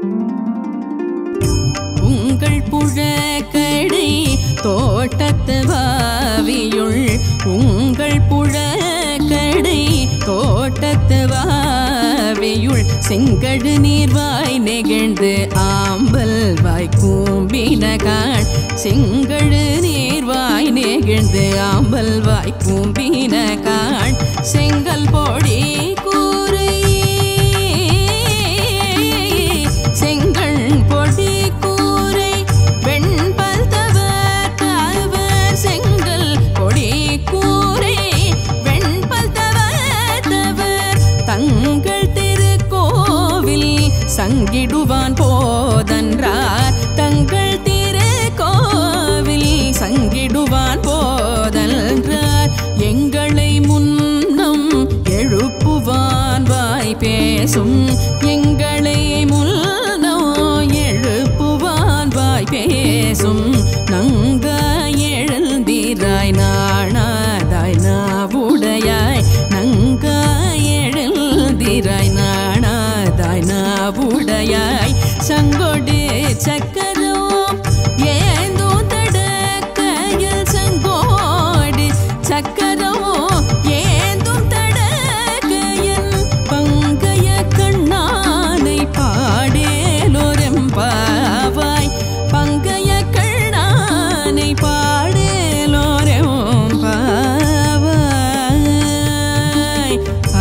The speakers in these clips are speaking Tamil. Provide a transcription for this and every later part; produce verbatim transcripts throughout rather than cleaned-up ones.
உங்கள் புழக்கடை தோட்டத்து வாவியுள் உங்கள் புழக்கடை தோட்டத்து வாவியுள் செங்கடு நீர்வாய் நெகிழ்ந்து ஆம்பல் வாய் கூம்பினகாள் செங்கடு நீர்வாய் நெகிழ்ந்து ஆம்பல் வாய் கூம்பினகாள் செங்கல் பொடி கூரை செங்கல் பொடி கூரை வெண்பல் தவர் தவர் செங்கல் பொடி கூரை வெண்பல் தவர் தவர் தங்கள் திருக்கோவில் சங்கிடுவான் போதன்றார் தங்கள் திருக்கோவில் சங்கிடுவான் போதன்றார் எங்களை முன்னம் எழுப்புவான் வாய் பேசும் எங்களை முன்னோ எழுப்புவான் வாய் பேசும் நங்காய் எழுந்திராய் நாணாதாய் நாவுடையாய் நங்காய் எழுந்திராய் நாணாதாய் நாவுடையாய் சங்கொடு சக்கரோ ஏந்தோ தடக்கையில் சங்கோடு சக்கரோ ஏந்தும் தடக்கையில் பங்கைய கண்ணானை பாடேலோரெம்பாவாய் பங்கைய கண்ணானை பாடேலோரெம்பாவாய் ஆ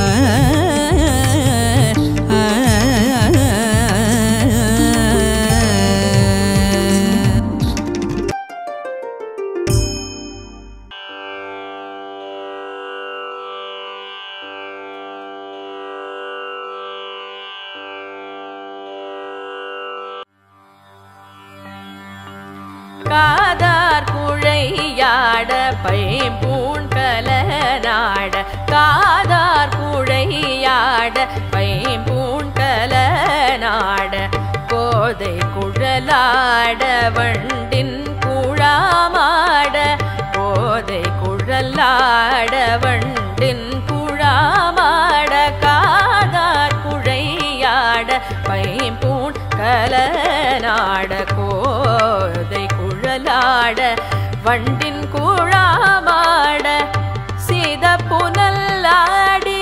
காதார் குழையாட பைம்பூண் கலநாட காதார் குழையாட பைம்பூண் கலநாட கோதை குழலாட வண்டின் குழாமாட கோதை குழலாட வண்டின் குழாமாட காதார் குழையாட பைம்பூண் கலநாட கோதை குழலாட வண்டின் குழாமாட சீத புனல்லாடி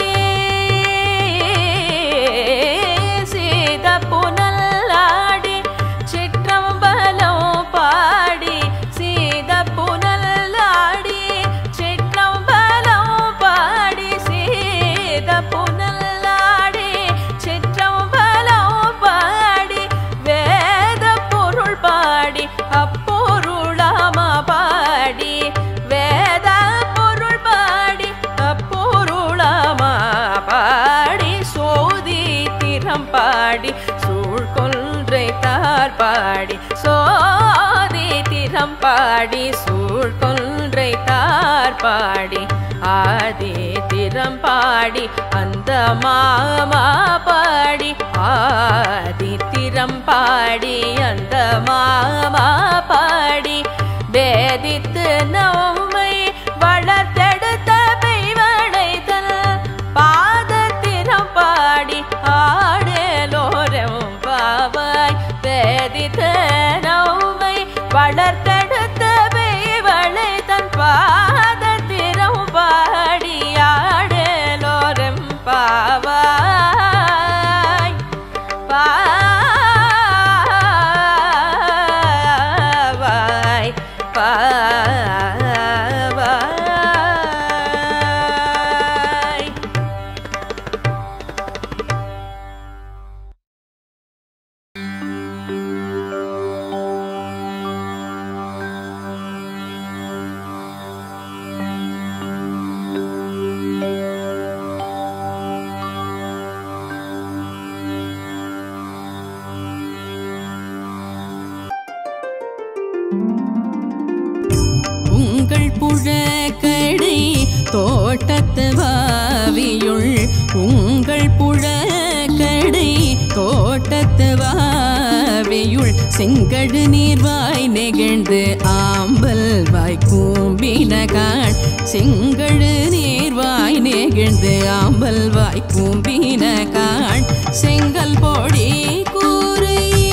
சீத புனல்லாடி சிற்றம்பலம் பாடி சீத புனல்லாடி சிற்றம்பலம் பாடி சீத புனல்லாடி சிற்றம்பலம் பாடி வேத பொருள் பாடி அப்பொருளாமா பாடி வேத பொருள் பாடி அப்பொருளாமா பாடி சோதி திறம் பாடி சூழ்கொன்றை தார் பாடி சோதி திறம் பாடி சூழ்கொன்றை தார் பாடி ஆதி திறம் பாடி அந்த மாமா பாடி ஆதி திறம் பாடி அந்த மாமா பாடி வேதித்து நம்மை வளர்த்தெடுத்த பெய்வளைதல் பாதத்திறம் பாடி ஆடலோரம் பாவாய் வேதித்து நம்மை வளர்த்தெடுத்த பெய்வளைதல் பாதத்திறம் பாடி ஆடலோரம் பாவாய் பாவாய் பாவாய் உங்கள் புழக்கடை தோட்டத்து வாவியுள் உங்கள் புழக்கடை தோட்டத்து வாவியுள் செங்கடு நீர்வாய் நெகிழ்ந்து ஆம்பல் வாய் கூம்பினகாள் செங்கடு நீர்வாய் நெகிழ்ந்து ஆம்பல் வாய் கூம்பினகாள் செங்கல் பொடி கூரை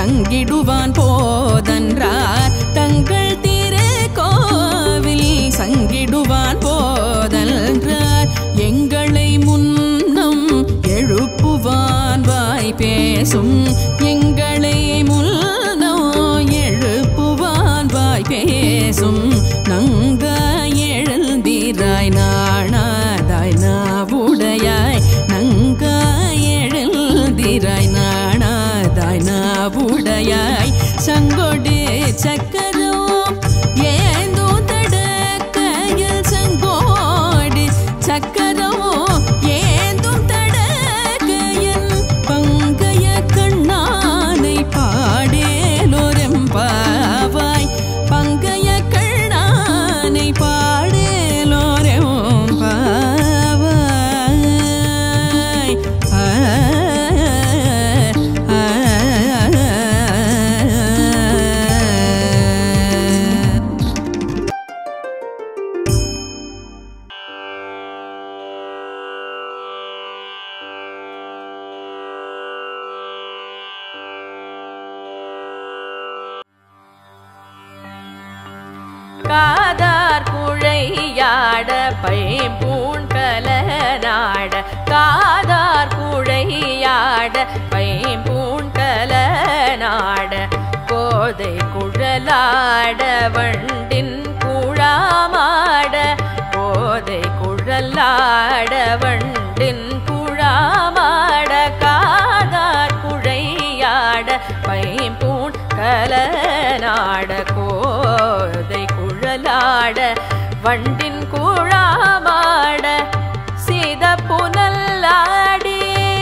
சங்கிடுவான் போதன்றார் தங்கள் திருக்கோவில் சங்கிடுவான் போதன்றார் எங்களை முன்னம் எழுப்புவான் வாய் பேசும் எங்களை முன்னம் எழுப்புவான் வாய் பேசும் நங்க எழுந்திராய் நாணாதாய் நாவுடையாய் நங்க எழுந்திராய் நாணாதாய் நாவுடையாய் சங்கொடு சக்கரம் ஏந்தோ தடக்கையில் சங்கோடு சக்கரம் ஏந்தும் தடக்கையில் பங்கைய கண்ணானை பாடேலோரெம்பாவாய் பங்கைய கண்ணானை பாடேலோரெம்பாவாய் ஆ ஆ காதார் குழையாட பைம்பூண் கலநாட காதார் குழையாட பைம்பூண் கலநாட கோதை குழலாட வண்டின் குழாமாட கோதை குழலாட வண்டின் குழாமாட காதார் குழையாட பைம்பூண் கலநாட கோதை குழலாட வண்டின் குழாமாட சீத புனல்லாடி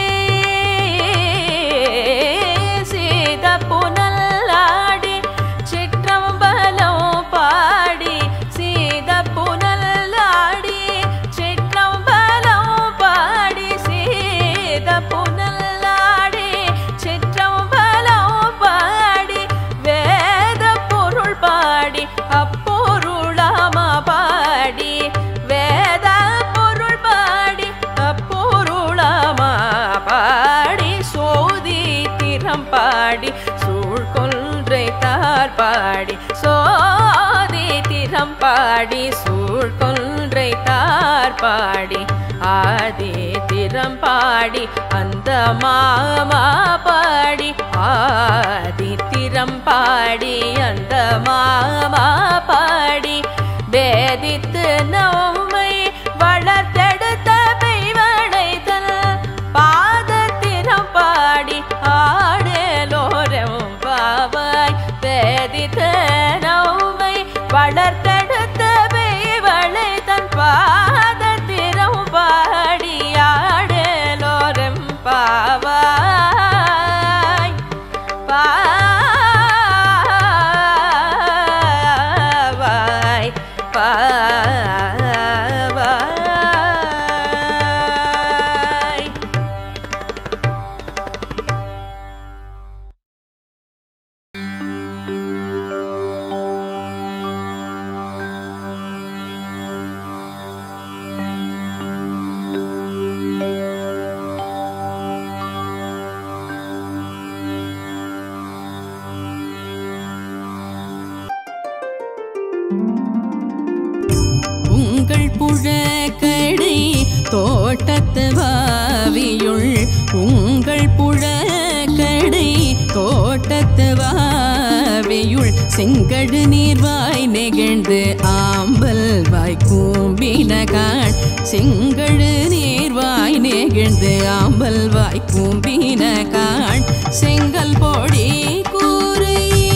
சீத புனல்லாடி சிற்றம்பலம் பாடி சீத புனல்லாடி சிற்றம்பலம் பாடி சீத புனல்லாடி சிற்றம்பலம் பாடி வேத பொருள் பாடி அப்பொருளாமா பாடி வேத பொருள் பாடி அப்பொருளாமா பாடி சோதி திறம் பாடி சூழ்கொன்றை தார் பாடி சோதி திறம் பாடி சூழ்கொன்றை தார் பாடி ஆதி திறம் பாடி அந்த மாமா பாடி ஆதி திறம் பாடி அந்த மாமா பாடி வேதித்து நம்மை வளர்த்தெடுத்த பெய்வளைத்தல் பாதத்திறம் பாடி ஆடலோரம் பாவாய் வேதித்து நம்மை வளர்த்தெடுத்த பெய்வளைத்தல் பாதத்திறம் பாடி ஆடலோரம் பாவாய் பாவாய் பாவாய் உங்கள் புழக்கடை தோட்டத்து வாவியுள் உங்கள் புழக்கடை தோட்டத்து வாவியுள் செங்கடு நீர்வாய் நெகிழ்ந்து ஆம்பல் வாய் கூம்பினகான் செங்கடு நீர்வாய் நெகிழ்ந்து ஆம்பல் வாய் கூம்பினகான் செங்கல் பொடி கூரை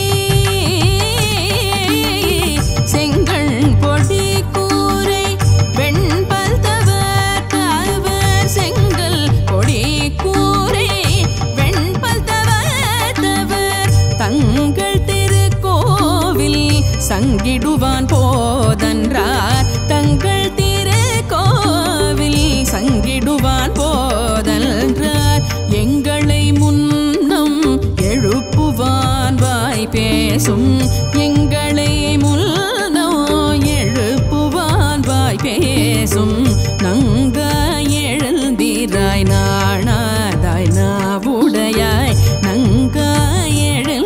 செங்கல் பொடி கூரை வெண்பல் தவர் தவர் செங்கல் பொடி கூரை வெண்பல் தவர் தவர் தங்கள் திருக்கோவில் சங்கிடுவான் போதன்றார் தங்கள் திருக்கோவில் சங்கிடுவான் போதன்றார் எங்களை முன்னம் எழுப்புவான் வாய் பேசும் எங்களை முன்னோ எழுப்புவான் வாய் பேசும் நங்க எழுந்திராய் நாணாதாய் நாவுடையாய் நங்க எழு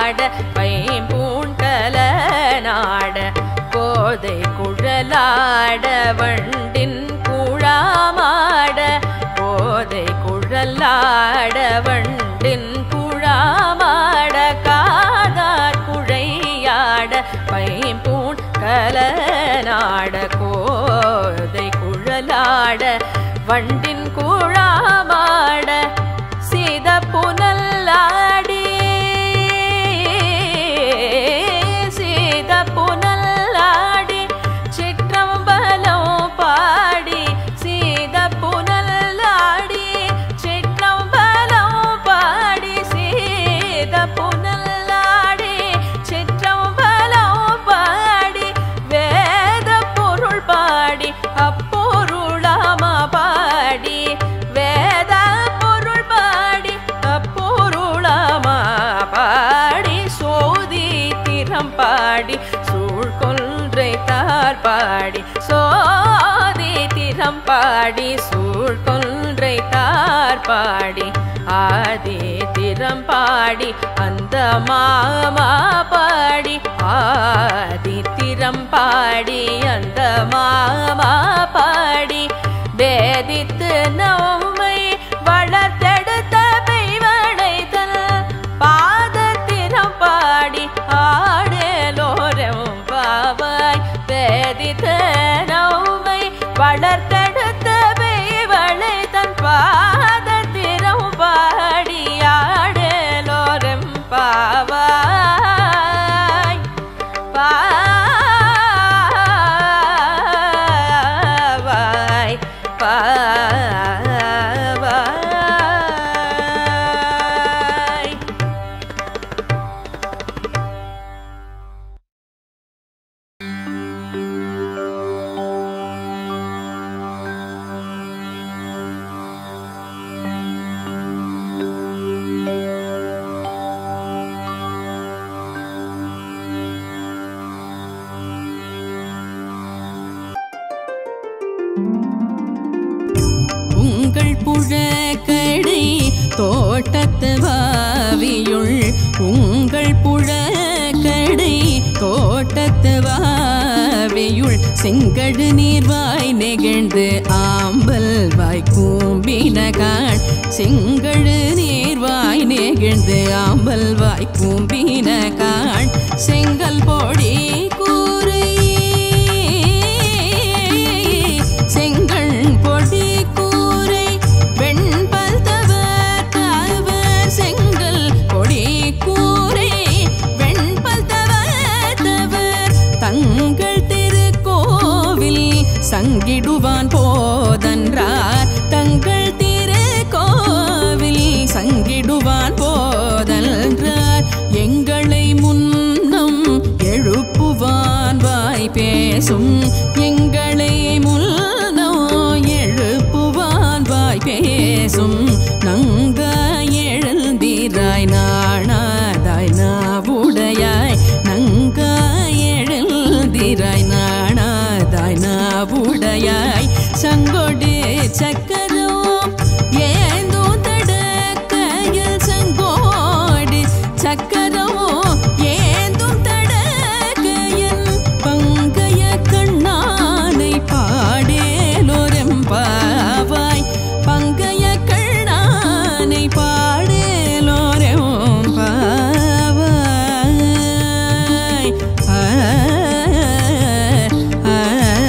குழலாட பைம்பூண்டல நாட கோதை குழலாட வண்டின் குழாமாட கோதை குழலாட வண்டின் குழாமாட காதார் குழையாட பைம்பூண் கலநாட கோதை குழலாட வண்டின் குழாமாட சீத புனல்லாடி சீத புனல்லாடி சிற்றம்பலம் பாடி சீத புனல்லாடி சிற்றம்பலம் பாடி சீத புனல்லாடி சிற்றம்பலம் பாடி வேத பொருள் பாடி அப்பொருளாமா பாடி வேத பொருள் பாடி அப்பொருளாமா பாடி சோதி திறம் பாடி சூழ்கொன்றை தார் பாடி சோதி திறம் பாடி சூழ்கொன்றை தார் பாடி ஆதி திறம் பாடி அந்த மாமா பாடி ஆதி திறம் பாடி அந்த மாமா பாடி வேதித்து நம்மை வளர்த்தெடுத்த பெய்வளைத்தல் பாதத்திறம் பாடி ஆடலோரம் பாவாய் வேதித்து நம்மை வளர்த்தெடுத்த பெய்வளைத்தல் பாதத்திறம் பாடி ஆடலோரம் பாவாய் பாவாய் பாவாய் உங்கள் புழக்கடை தோட்டத்து வாவியுள் உங்கள் புழக்கடை தோட்டத்து வாவியுள் செங்கடு நீர்வாய் நெகிழ்ந்து ஆம்பல் வாய் கூம்பினகான் செங்கடு நீர்வாய் நெகிழ்ந்து ஆம்பல் வாய் கூம்பினகான் செங்கல் பொடி கூரை செங்கண் பொடி கூரை வெண்பல் தவர் தவர் செங்கல் பொடி கூரை வெண்பல் தவர் தவர் தங்கள் திருக்கோவில் சங்கிடுவான் போதன்றார் தங்கள் திருக்கோவில் சங்கிடுவான் போதன்றார் எங்களை முன்னம் எழுப்புவான் வாய் பேசும் எங்களை முன்னோ எழுப்புவான் வாய் பேசும் நங்காய் எழுந்திராய் நாணாதாய் நாவுடையாய் நங்காய் எழுந்திராய் நாணாதாய் நாவுடையாய் சங்கொடு சக்கரோ ஏந்தோ தடக்கையில் சங்கோடு சக்கரோ ஏந்தும் தடக்கையில் பங்கைய கண்ணானை பாடேலோரெம்பாவாய் பங்கைய கண்ணானை பாடேலோரெம்பாவாய் ஆ ஆ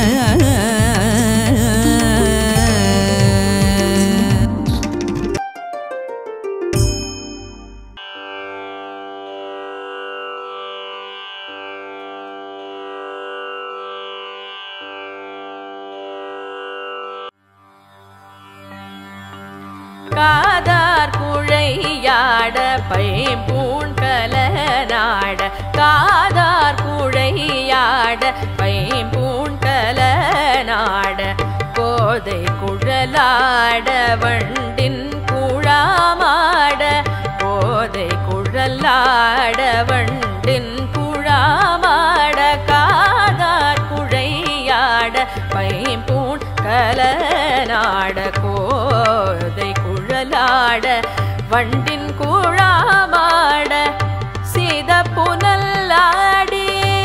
காதார் குழையாட பைம்பூண் கலநாட காதார் குழையாட பைம்பூண் கலநாட கோதை குழலாட வண்டின் குழாமாட கோதை குழலாட வண்டின் குழாமாட காதார் குழையாட பைம்பூண் கலநாட கோதை குழலாட வண்டின் குழாமாட சீத புனல்லாடி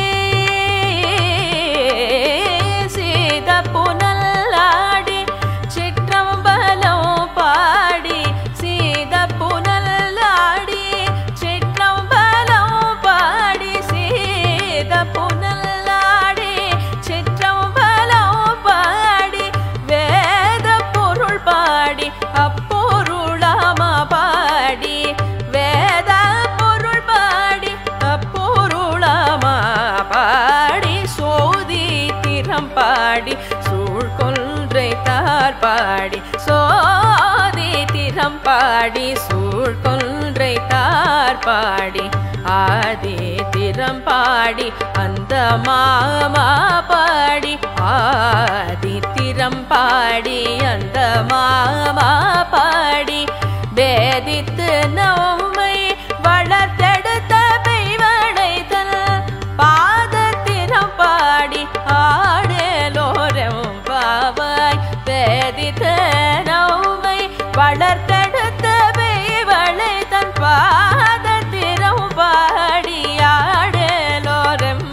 சீத புனல்லாடி சிற்றம்பலம் பாடி சீத புனல்லாடி சிற்றம்பலம் பாடி சீத புனல்லாடி சிற்றம்பலம் பாடி வேத பொருள் பாடி அப்பொருளாமா பாடி வேத பொருள் பாடி அப்பொருளாமா பாடி சோதி திறம் பாடி சூழ்கொன்றை தார் பாடி சோதி திறம் பாடி சூழ்கொன்றை தார் பாடி ஆதி திறம் பாடி அந்த மாமா பாடி ஆதி திறம் பாடி அந்த மாமா பாடி வேதித்து நம்மை வளர்த்தெடுத்த பெய்வடைதல் பாதத்திறம் பாடி ஆடலோரம் பாவாய் வேதித்து நம்மை வளர்த்தெடுத்த பெய்வளைதன் பாதத்திறம் பாடி ஆடலோரம்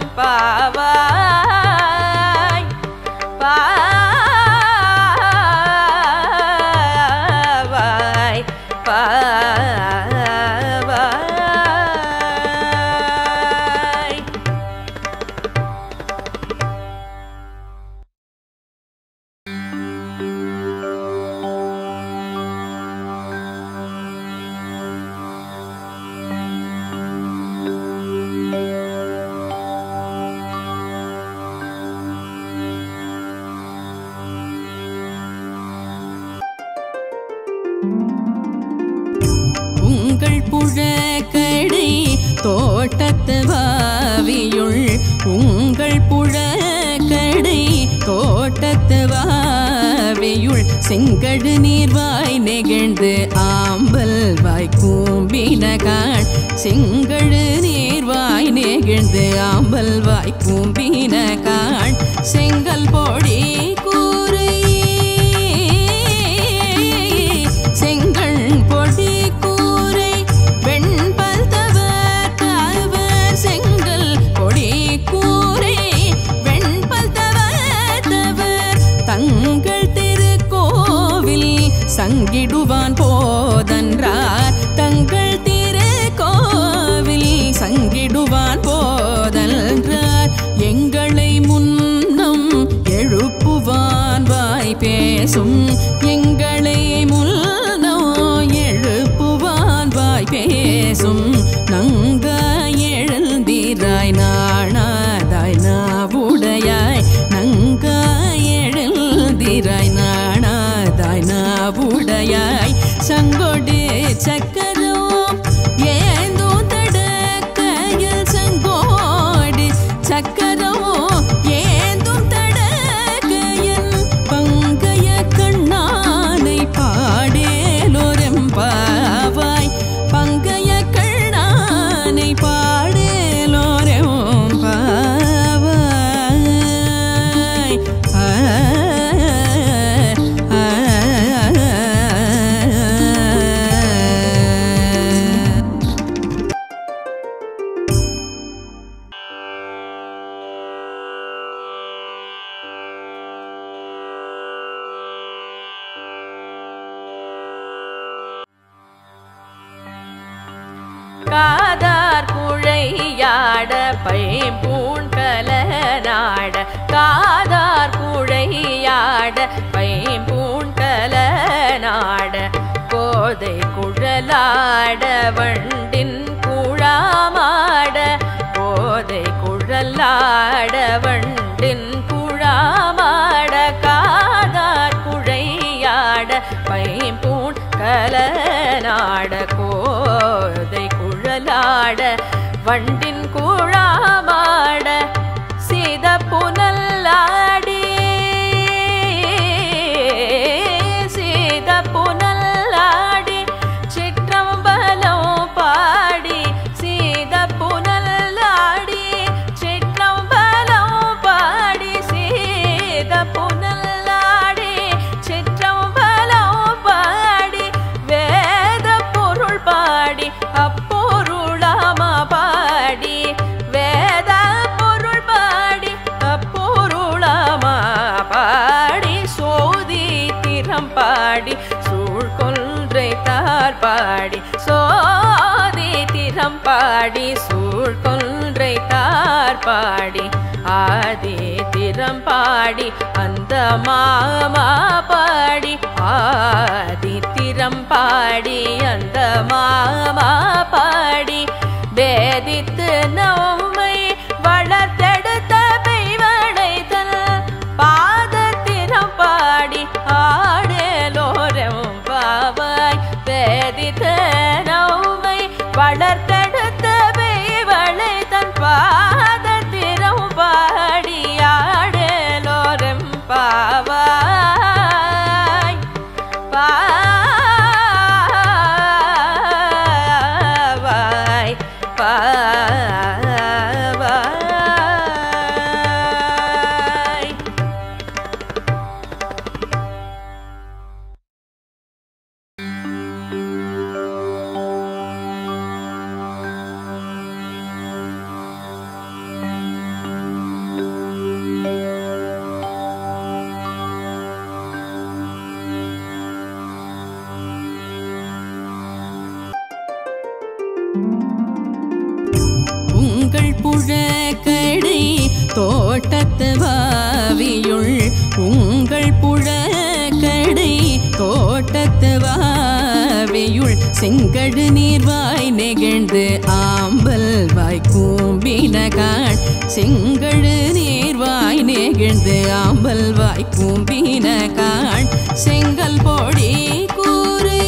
பாவாய் பாவாய் பாவாய் உங்கள் புழக்கடை தோட்டத்து வாவியுள் உங்கள் புழக்கடை தோட்டத்து வாவியுள் செங்கடு நீர்வாய் நெகிழ்ந்து ஆம்பல் வாய் கூம்பினகாள் செங்கடு நீர்வாய் நெகிழ்ந்து ஆம்பல் வாய் கூம்பினகாள் செங்கல் பொடி கூரை செங்கண் பொடி கூரை வெண்பல் தவர் தவர் செங்கல் பொடி கூரை வெண்பல் தவர் தவர் தங்கள் திருக்கோவில் சங்கிடுவான் போதன்றார் தங்கள் திருக்கோவில் சங்கிடுவான் போதன்றார் எங்களை முன்னம் எழுப்புவான் வாய் பேசும் எங்களை முன்னோ எழுப்புவான் வாய் பேசும் நங்காய் எழுந்திராய் நாணாதாய் நாவுடையாய் நங்காய் எழுந்திராய் நாணாதாய் நாவுடையாய் சங்கொடு சக்கரோ ஏந்தோ தடக்கையில் சங்கோடு சக்கரோ ஏந்தும் தடக்கையில் பங்கைய கண்ணானை பாடேலோரெம்பாவாய் பங்கைய கண்ணானை பாடேலோரெம்பாவாய் ஆ ஆ காதார் குழையாட பைம்பூண் கலநாட காதார் குழையாட பைம்பூண் கலநாட கோதை குழலாட வண்டின் குழாமாட கோதை குழலாட வண்டின் குழாமாட காதார் குழையாட பைம்பூண் கலநாட கோதை குழலாட வண்டின் குழாமாட சீத புனல்லாடி சீத புனல்லாடி சிற்றம்பலம் பாடி சீத புனல்லாடி சிற்றம்பலம் பாடி சீத புனல்லாடி சிற்றம்பலம் பாடி வேத பொருள் பாடி அப்பொருளாமா பாடி சூழ்கொன்றை தார்பாடி சோதி திறம் பாடி சூழ்கொன்றை தார்பாடி ஆதி திறம் பாடி அந்த மாமா பாடி ஆதி திறம் பாடி அந்த மாமா பாடி வேதித்து நம்மை வளர்த்தெடுத்த பெய்வடைதல் பாதத்திறம் பாடி ஆடலோரம் பாவாய் வேதித்து நம்மை வளர்த்தெடுத்த பெய்வளைதல் பாதத்திறம் பாடி ஆடலோரம் பாவாய் பாவாய் பாவாய். உங்கள் புழக்கடை தோட்டத்து வாவியுள் உங்கள் புழக்கடை தோட்டத்து வாவியுள் செங்கடு நீர்வாய் நெகிழ்ந்து ஆம்பல் வாய் கூம்பினகாள் செங்கடு நீர்வாய் நெகிழ்ந்து ஆம்பல் வாய் கூம்பினகாள் செங்கல் பொடி கூரை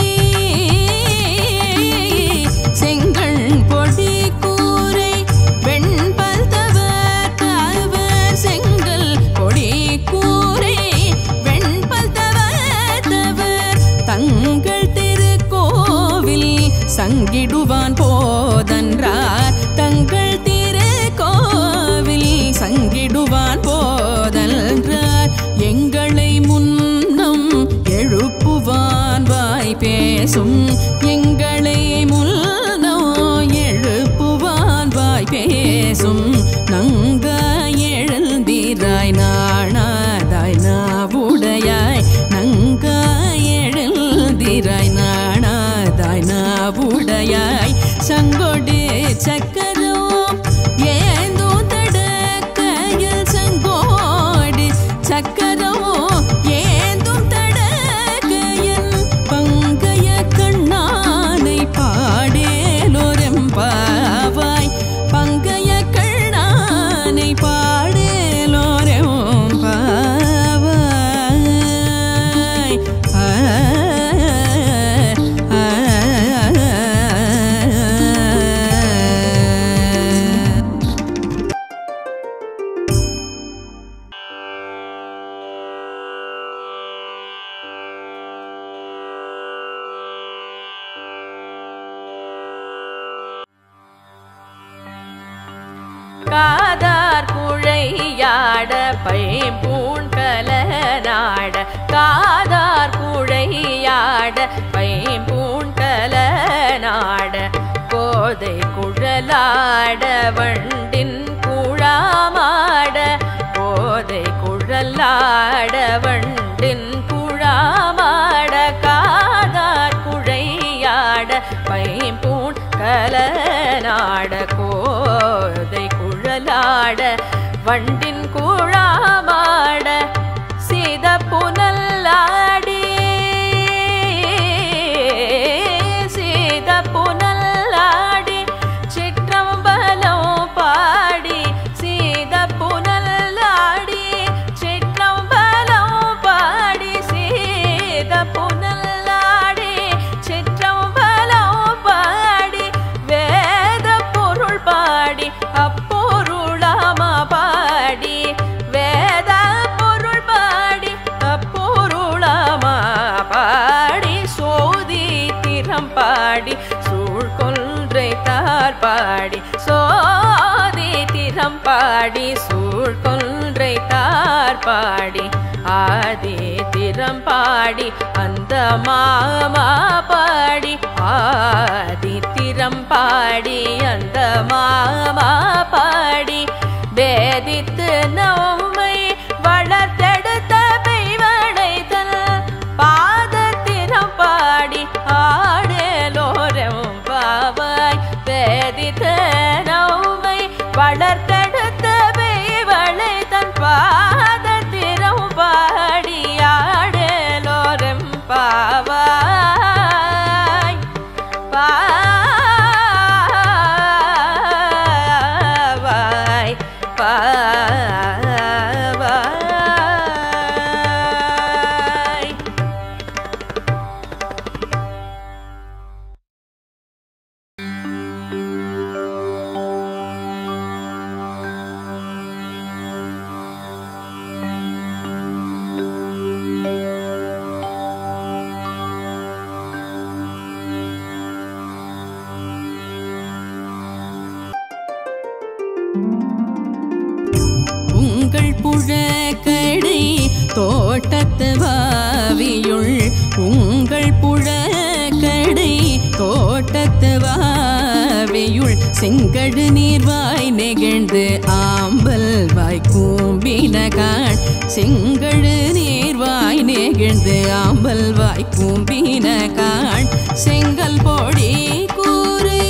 செங்கல் பொடி கூரை வெண்பல் தவர் தவர் செங்கல் பொடி கூரை வெண்பல் தவர் தவர் தங்கள் திருக்கோவில் சங்கிடுவான் போதன்றார் தங்கள் திருக்கோவில் சங்கிடுவான் போதன்றார் எங்களை முன்னம் எழுப்புவான் வாய் பேசும் எங்களை முன்னோ எழுப்புவான் வாய் பேசும் நங்காய் எழுந்திராய் நாணாதாய் நாவுடையாய் நங்காய் எழுந்திராய் நாணாதாய் நாவுடையாய் சங்கொடு சக்கரோ ஏந்தோ தடக்கையில் சங்கோடு சக்கரோ ஏந்தும் தடக்கையில் பங்கைய கண்ணானை பாடேலோரெம்பாவாய் பங்கைய கண்ணானை பாடேலோரெம்பாவாய். ஆ ஆ காதார் குழையாட பைம்பூண் கலநாட காதார் குழையாட பைம்பூண் கலநாட கோதை குழலாட வண்டின் குழாமாட கோதை குழலாட வண்டின் குழாமாட காதார் குழையாட பைம்பூண் கலநாட கோதை குழலாட வண்டின் குழாமாட சீத புனல்லாடி சீத புனல்லாடி சிற்றம்பலம் பாடி சீத புனல்லாடி சிற்றம்பலம் பாடி சீத புனல்லாடி சிற்றம்பலம் பாடி வேத பொருள் பாடி அப்பொருளாமா பாடி வேத பொருள் பாடி அப்பொருளாமா பாடி சோதி திறம் பாடி சூழ்கொன்றை தார்பாடி சோதி திறம் பாடி சூழ்கொன்றை தார்பாடி ஆதி திறம் பாடி அந்த மாமா பாடி ஆதி திறம் பாடி அந்த மாமா பாடி வேதித்து நம்மை வளர்த்தெடுத்த பெய்வடைதல் பாத பாவாய் பாவாய் பாவாய். உங்கள் புழக்கடை தோட்டத்து வாவியுள் உங்கள் புழக்கடை தோட்டத்து வாவியுள் செங்கடு நீர்வாய் நெகிழ்ந்து ஆம்பல் வாய் கூம்பினகாள் செங்கடு நீர்வாய் நெகிழ்ந்து ஆம்பல் வாய் கூம்பினகாள் செங்கல் பொடி கூரை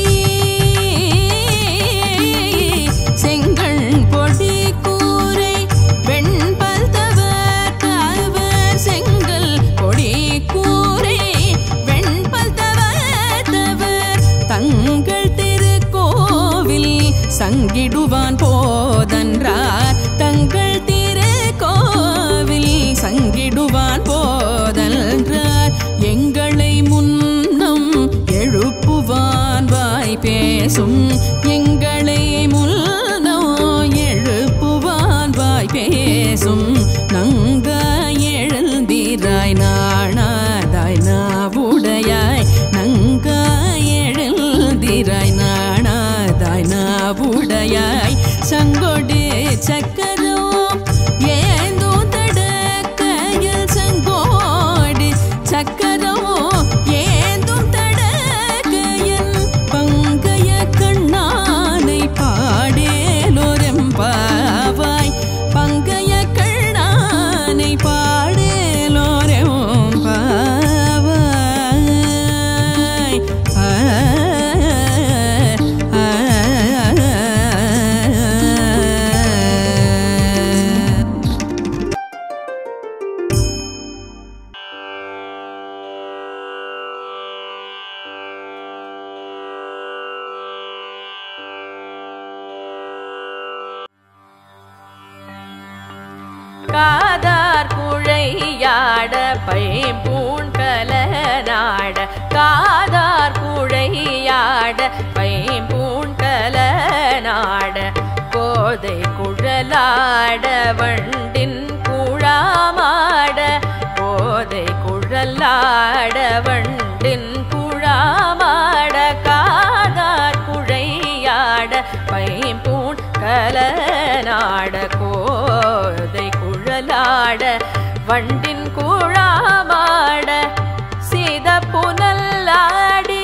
செங்கல் பொடி கூரை வெண்பல் தவர் தவர் செங்கல் பொடி கூரை வெண்பல் தவர் தவர் தங்கள் திருக்கோவில் சங்கிடுவான் போதன்றார் தங்கள் திருக்கோவில் சங்கிடுவான் போதன்றார் எங்களை முன்னம் எழுப்புவான் வாய் பேசும் எங்களை முன்னோ எழுப்புவான் வாய் பேசும் நங்க எழுந்திராய் நாணாதாய் நாவுடையாய் நங்க எழுந்திராய் நாணாதாய் நாவுடையாய் சங்கொடு சக்கரோ ஏந்தோ தடக்கையில் சங்கோடு சக்கரோ ஏந்தும் தடக்கையில் பங்கைய கண்ணானை பாடேலோரெம்பாவாய் பங்கைய கண்ணானை பாடேலோரெம்பாவாய். ஆ ஆ காதார் குழையாட பைம்பூண் கலநாட காதார் குழையாட பைம்பூண் கலநாட கோதை குழலாட வண்டின் குழாமாட கோதை குழலாட வண்டின் குழாமாட காதார் குழையாட பைம்பூண் கலநாட கோதை குழலாட வண்டின் குழாமாட சீத புனல்லாடி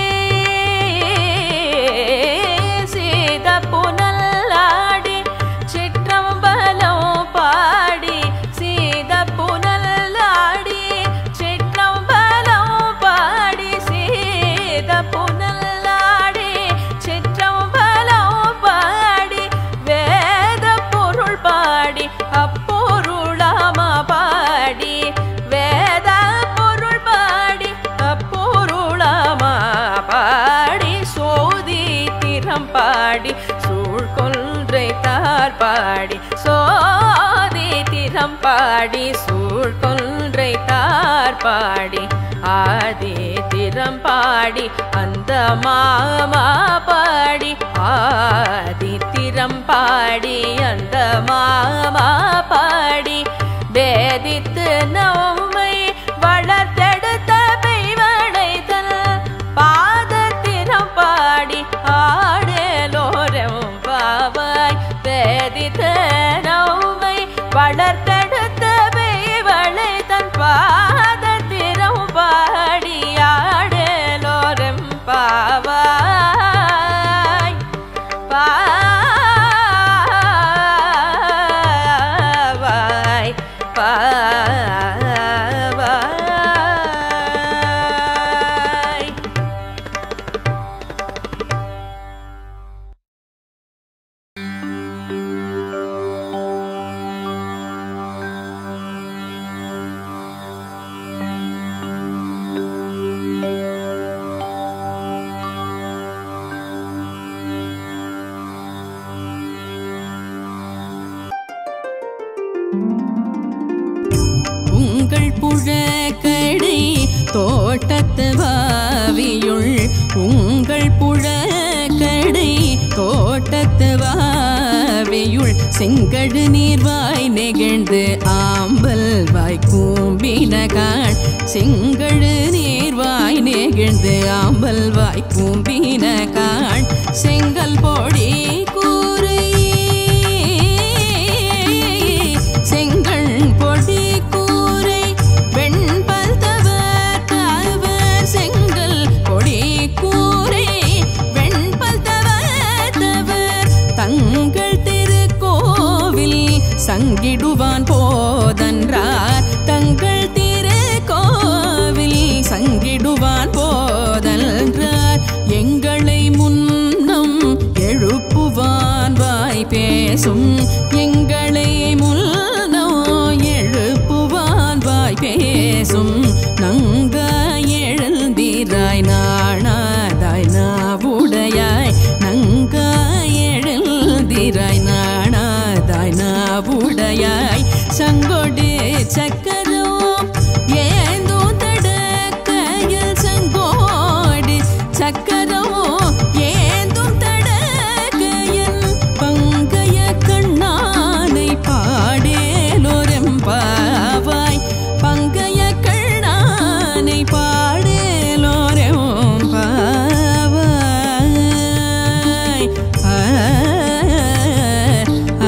சீத புனல்லாடி சிற்றம்பலம் பாடி சீத புனல்லாடி சிற்றம்பலம் பாடி சீத புனல்லாடி சிற்றம்பலம் பாடி வேத பொருள் பாடி அப்பொருளாமா பாடி வேத பொருள் பாடி அப்பொருளாமா பாடி சோதி திறம் பாடி சூழ்கொன்றை தார் பாடி சோதி திறம் பாடி சூழ்கொன்றை தார் பாடி ஆதி திறம் பாடி அந்த மாமா பாடி ஆதி திறம் பாடி அந்த மாமா பாடி வேதித்து நம்மை வளர்த்தெடுத்த பெய்வளைதல் பாதத்திறம் பாடி ஆடலோரம் பாவாய் வேதித்து நம்மை வளர்த்தெடுத்த பெய்வளைதல் பாதத்திறம் பாடி ஆடலோரம் பாவாய் பாவாய் பாவாய். தோட்டத்து வாவியுள் உங்கள் புழக்கடை தோட்டத்து வாவியுள் செங்கடு நீர்வாய் நெகிழ்ந்து ஆம்பல் வாய் கூம்பினகான் செங்கடு நீர்வாய் நெகிழ்ந்து ஆம்பல் வாய் கூம்பினகான் செங்கல் பொடி கூரை செங்கல் பொடி கூரை வெண்பல் தவர் தவர் செங்கல் பொடி கூரை வெண்பல் தவர் தவர் தங்கள் திருக்கோவில் சங்கிடுவான் போதன்றார் தங்கள் திருக்கோவில் சங்கிடுவான் போதன்றார் எங்களை முன்னம் எழுப்புவான் வாய் பேசும் எங்களை முன்னோ எழுப்புவான் வாய் பேசும் நங்காய் எழுந்திராய் நாணாதாய் நாவுடையாய் நங்காய் எழுந்திராய் நாணாதாய் நாவுடையாய் சங்கொடு சக்கரோ ஏந்தோ தடக்கையில் சங்கோடு சக்கரோ ஏந்தும் தடக்கையில் பங்கைய கண்ணானை பாடேலோரெம்பாவாய் பங்கைய கண்ணானை பாடேலோரெம்பாவாய் ஆ ஆ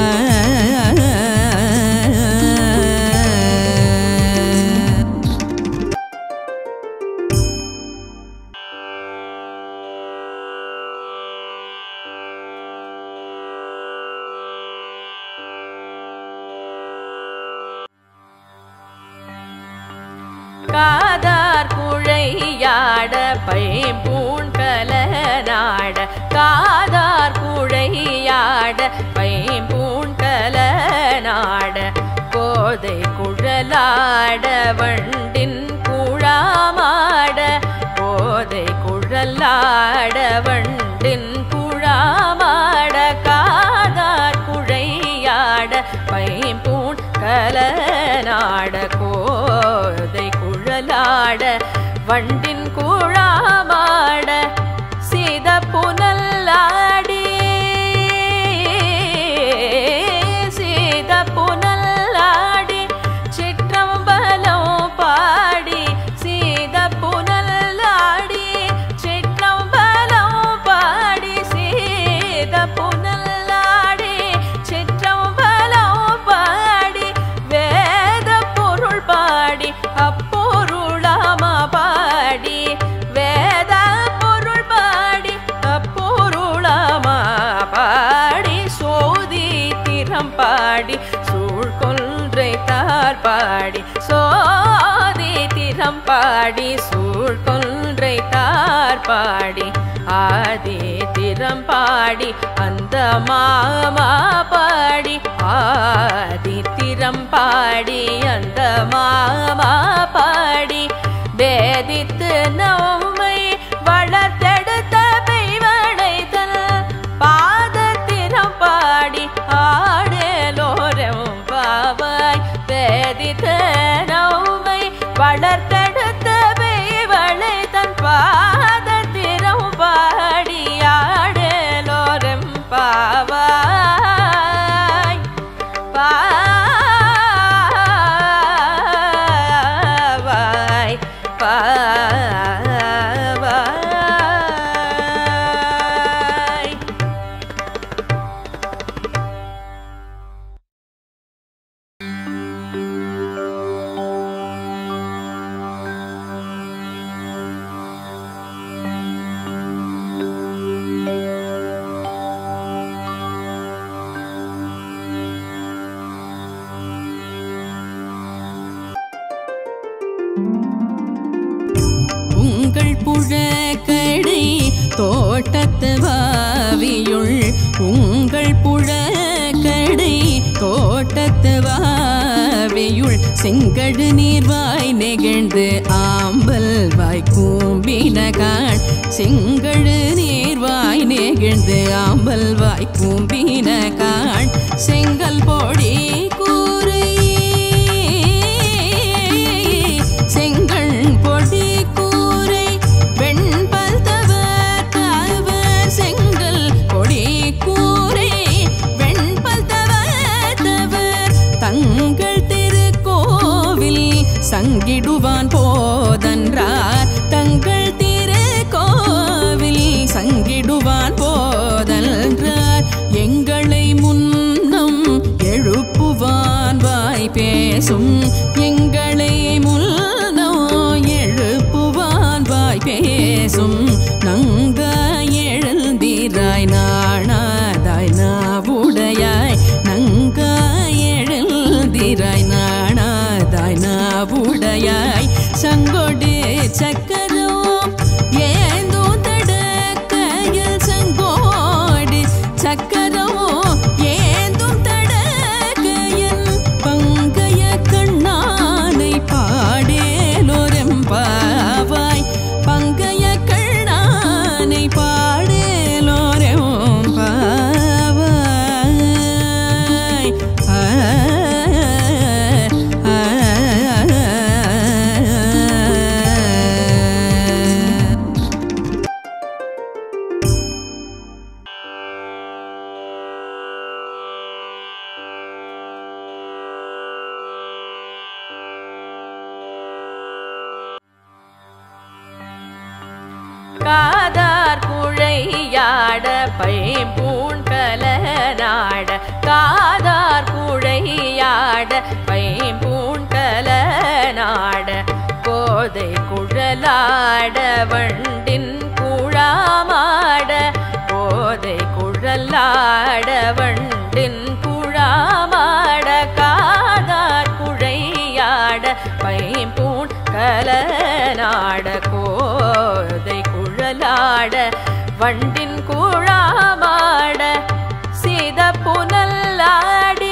காதார் குழையாட பைம்பூண் கலநாட காதார் குழையாட பைம்பூண் கலநாட கோதை குழலாட வண்டின் குழாமாட கோதை குழலாட வண்டின் குழாமாட காதார் குழையாட பைம்பூண் கலநாட கோதை குழலாட வண்டின் குழாமாட சீத புனல்லாடி சீத புனல்லாடி சிற்றம்பலம் பாடி சீத புனல்லாடி சிற்றம்பலம் பாடி சீத புனல்லாடி சிற்றம்பலம் பாடி வேத பொருள் பாடி அப்பொருளாமா பாடி வேத பொருள் பாடி அப்பொருளாமா பாடி சோதி திறம் பாடி சூழ்கொன்றை தார் பாடி சோதி திறம் பாடி சூழ்கொன்றை தார் பாடி ஆதி திறம் பாடி அந்த மாமா பாடி ஆதி திறம் பாடி அந்த மாமா பாடி வேதித்து நம்மை வளர்த்தெடுத்த பெய்வளைத்தல் பாதத்திறம் பாடி ஆடலோரம் பாவாய் வேதித்த நம்மை வளர்த்தெடுத்த பெய்வளைத்தன் பாதத்திறம் பாடி ஆடலோரம் பாவாய் பாவாய் பாவாய் உங்கள் புழக்கடை தோட்டத்து வாவியுள் உங்கள் புழக்கடை தோட்டத்து வாவியுள் செங்கடு நீர்வாய் நெகிழ்ந்து ஆம்பல் வாய் கூம்பினகான் செங்கடு நீர்வாய் நெகிழ்ந்து ஆம்பல் வாய் கூம்பினகான் செங்கல் பொடி கூரை செங்கல் பொடி பேசும் எங்களை முன்னோ எழுப்புவான் வாய் பேசும் நங்காய் எழுந்திராய் நாணாதாய் நாவுடையாய் நங்காய் எழுந்திராய் நாணாதாய் நாவுடையாய் சங்கொடு சக்கரோ ஏந்தோ தடக்கையில் சங்கோடு சக்கரோ ஏந்தும் தடக்கையில் பங்கைய கண்ணானை பாடேலோரெம்பாவாய் பங்கைய கண்ணானை பாடேலோரெம்பாவாய் ஆ ஆ காதார் குழையாட பைம்பூண் கலனாட காதார் குழையாட பைம்பூண் கலனாட கோதை குழலாட வண்டின் குழாமாட கோதை குழலாட வண்டின் குழாமாட காதார் குழையாட பைம்பூண் கலனாட கோதை குழலாட வண்டின் குழாமாட சீத புனல்லாடி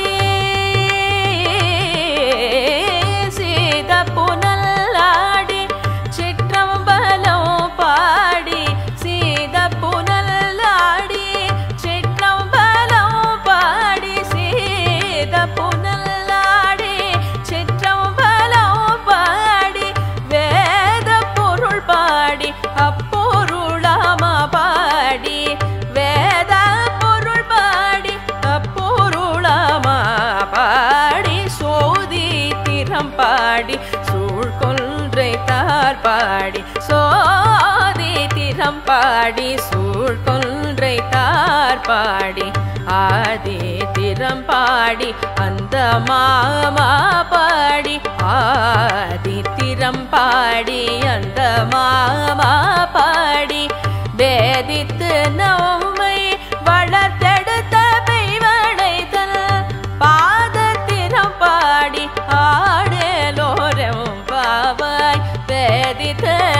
சீத புனல்லாடி சிற்றம்பலம் பாடி சீத புனல்லாடி சிற்றம்பலம் பாடி சீத புனல்லாடி சிற்றம்பலம் பாடி வேத பொருள் பாடி அப்பொருளாமா பாடி வேத பொருள் பாடி அப்பொருளாமா பாடி சோதி திறம் பாடி சூழ்கொன்றை தார் பாடி சோதி திறம் பாடி சூழ்கொன்றை தார் பாடி ஆதி திறம் பாடி அந்த மாமா பாடி ஆதி திறம் பாடி அந்த மாமா பாடி வேதித்து நம்மை வளர்த்தெடுத்த பெய்வடைதல் பாதத்தினம் பாடி ஆடேலோரம் பாவாய் வேதித்து